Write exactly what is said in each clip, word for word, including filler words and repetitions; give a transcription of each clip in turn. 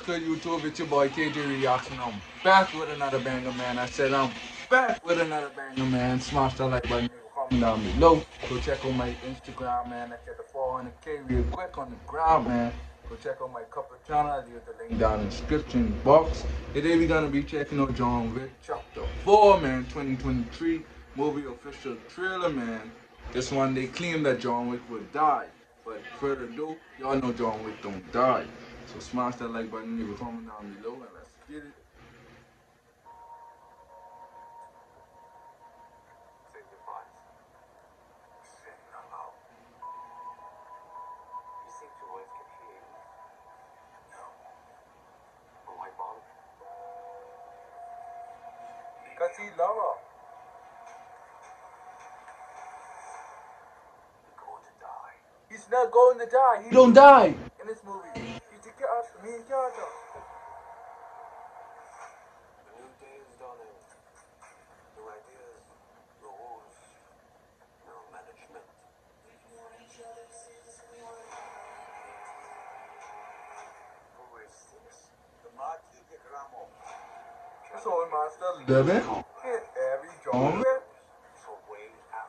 good, YouTube? It's your boy K J Reaction. I'm back with another banger, man. I said I'm back with another banger, man. Smash that like button, comment down below. Go check out my Instagram, man. I get the four hundred K real quick on the ground, man. Go check out my couple channel. I'll leave the link down in the description box. Today we're gonna be checking out John Wick Chapter four, man. twenty twenty-three movie official trailer, man. This one they claim that John Wick will die. But further ado, y'all know John Wick don't die. So smash that like button, leave a comment down below, and let's get it. Say goodbye. Say hello. You seem to always confused. No. But why bother? Because he love her. You're going to die. He's not going to die. He don't die in this movie. He's the character, main character. The new day is dawning. New ideas, rules, new management. Who is this? The Marquis de Gramo. This old master living in every John Wick. For way out.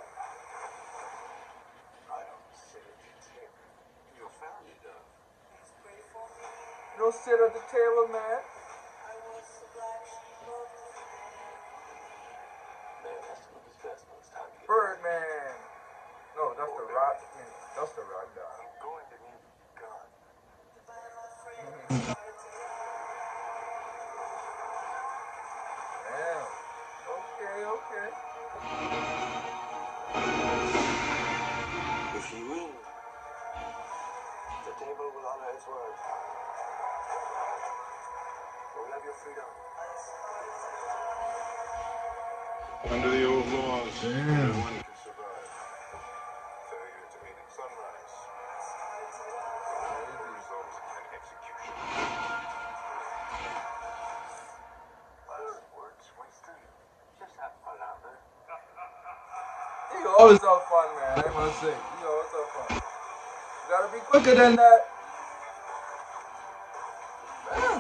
I don't sit at the table. Your family does. You don't sit at the table, man. Man has to look his best when it's time to get Birdman. No, that's the rock. That's the rock guy. I'm going to need a gun. Damn. Okay, okay. If you win, the table will honor its word. We'll have your freedom. Under the old laws, Damn. no one can survive. Failure to meet sunrise. The result, an execution. Last words, Winston. Just have fun out there. He always have fun, man. I must say. He always have fun. You gotta be quicker than that. Man.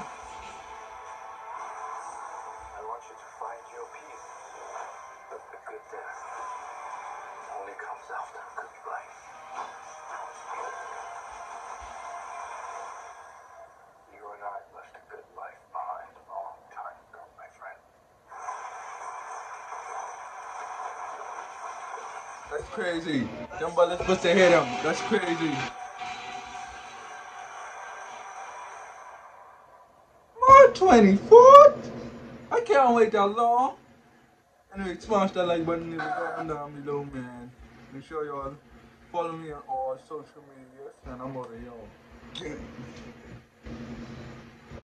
I want you to find your peace. But the good death only comes after a good life. You and I left a good life behind a long time ago, my friend. That's crazy. Them brothers supposed to hit him. That's crazy. March twenty-fourth? I can't wait that long. Anyway, smash that like button, leave a comment down below, man. Make sure y'all follow me on all social medias, and I'm over here.